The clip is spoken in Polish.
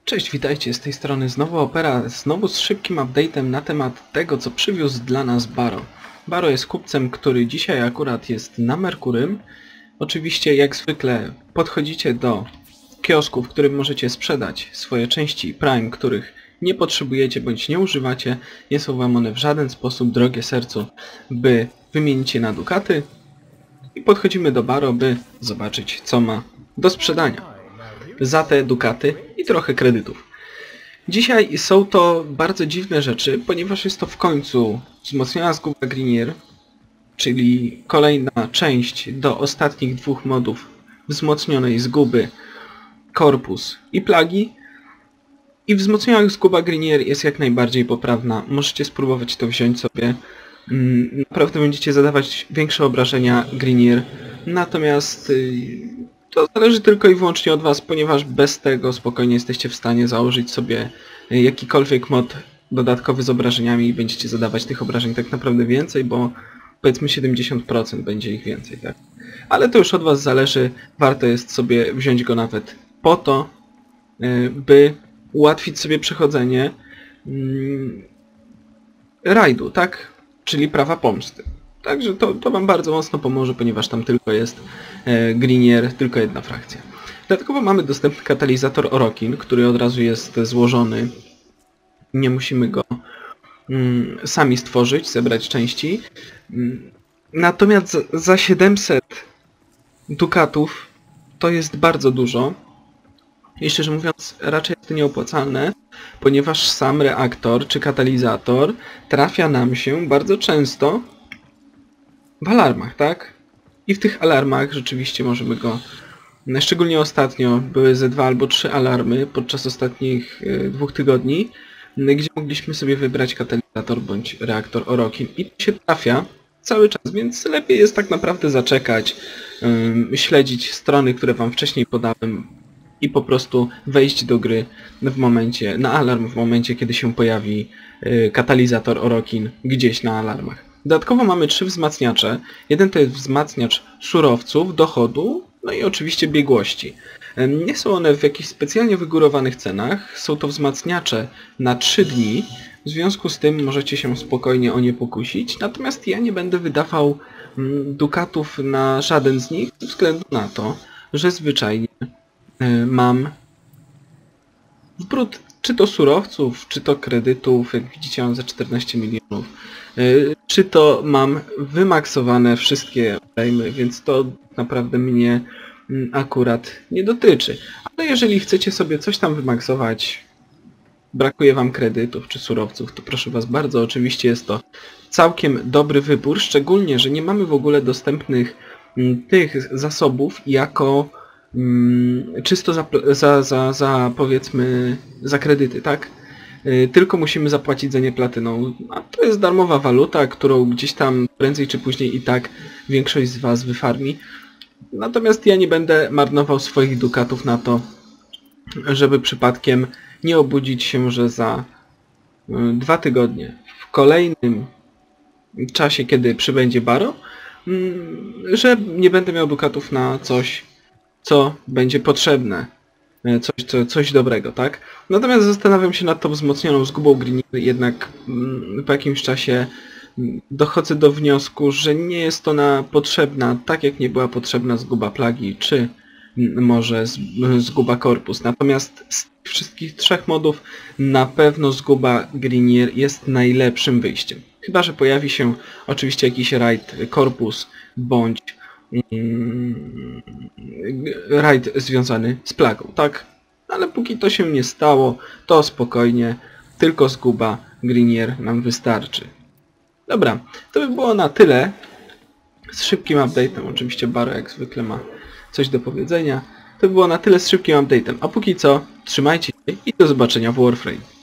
Cześć, witajcie, z tej strony znowu Opera, znowu z szybkim update'em na temat tego, co przywiózł dla nas Baro. Baro jest kupcem, który dzisiaj akurat jest na Merkurym. Oczywiście, jak zwykle, podchodzicie do kiosku, w którym możecie sprzedać swoje części Prime, których nie potrzebujecie bądź nie używacie. Nie są wam one w żaden sposób drogie sercu, by wymienić je na dukaty. I podchodzimy do Baro, by zobaczyć, co ma do sprzedania za te dukaty i trochę kredytów. Dzisiaj są to bardzo dziwne rzeczy, ponieważ jest to w końcu wzmocniona zguba Grineer, czyli kolejna część do ostatnich dwóch modów wzmocnionej zguby Korpus i Plagi. I wzmocniona zguba Grineer jest jak najbardziej poprawna. Możecie spróbować to wziąć sobie. Naprawdę będziecie zadawać większe obrażenia Grineer. Natomiast to zależy tylko i wyłącznie od was, ponieważ bez tego spokojnie jesteście w stanie założyć sobie jakikolwiek mod dodatkowy z obrażeniami i będziecie zadawać tych obrażeń tak naprawdę więcej, bo powiedzmy 70% będzie ich więcej, tak? Ale to już od was zależy, warto jest sobie wziąć go nawet po to, by ułatwić sobie przechodzenie rajdu, tak? Czyli prawa pomsty. Także to wam bardzo mocno pomoże, ponieważ tam tylko jest Grineer, tylko jedna frakcja. Dodatkowo mamy dostępny katalizator Orokin, który od razu jest złożony. Nie musimy go sami stworzyć, zebrać części. Natomiast za 700 dukatów to jest bardzo dużo. I szczerze mówiąc, raczej jest to nieopłacalne, ponieważ sam reaktor czy katalizator trafia nam się bardzo często w alarmach, tak? I w tych alarmach rzeczywiście możemy go... Szczególnie ostatnio były ze 2 albo 3 alarmy podczas ostatnich 2 tygodni, gdzie mogliśmy sobie wybrać katalizator bądź reaktor Orokin i to się trafia cały czas, więc lepiej jest tak naprawdę zaczekać, śledzić strony, które wam wcześniej podałem i po prostu wejść do gry na alarm w momencie, kiedy się pojawi katalizator Orokin gdzieś na alarmach. Dodatkowo mamy 3 wzmacniacze. Jeden to jest wzmacniacz surowców, dochodu, no i oczywiście biegłości. Nie są one w jakichś specjalnie wygórowanych cenach. Są to wzmacniacze na 3 dni. W związku z tym możecie się spokojnie o nie pokusić. Natomiast ja nie będę wydawał dukatów na żaden z nich, ze względu na to, że zwyczajnie mam wbród czy to surowców, czy to kredytów, jak widzicie mam za 14 milionów, czy to mam wymaksowane wszystkie frame, więc to naprawdę mnie akurat nie dotyczy. Ale jeżeli chcecie sobie coś tam wymaksować, brakuje wam kredytów czy surowców, to proszę was bardzo, oczywiście jest to całkiem dobry wybór, szczególnie, że nie mamy w ogóle dostępnych tych zasobów jako czysto powiedzmy za kredyty, tak? Tylko musimy zapłacić za nie platyną, a to jest darmowa waluta, którą gdzieś tam prędzej czy później i tak większość z was wyfarmi. Natomiast ja nie będę marnował swoich dukatów na to, żeby przypadkiem nie obudzić się, że za 2 tygodnie w kolejnym czasie, kiedy przybędzie Baro, że nie będę miał dukatów na coś, co będzie potrzebne. Coś dobrego, tak? Natomiast zastanawiam się nad tą wzmocnioną zgubą Grineer, jednak po jakimś czasie dochodzę do wniosku, że nie jest ona potrzebna, tak jak nie była potrzebna zguba Plagi, czy może zguba Korpus. Natomiast z tych wszystkich 3 modów na pewno zguba Grineer jest najlepszym wyjściem. Chyba że pojawi się oczywiście jakiś raid Korpus bądź raid związany z Plagą, tak? Ale póki to się nie stało, to spokojnie, tylko zguba Grineer nam wystarczy. Dobra, to by było na tyle z szybkim update'em. Oczywiście Baro jak zwykle ma coś do powiedzenia. To by było na tyle z szybkim update'em. A póki co, trzymajcie się i do zobaczenia w Warframe.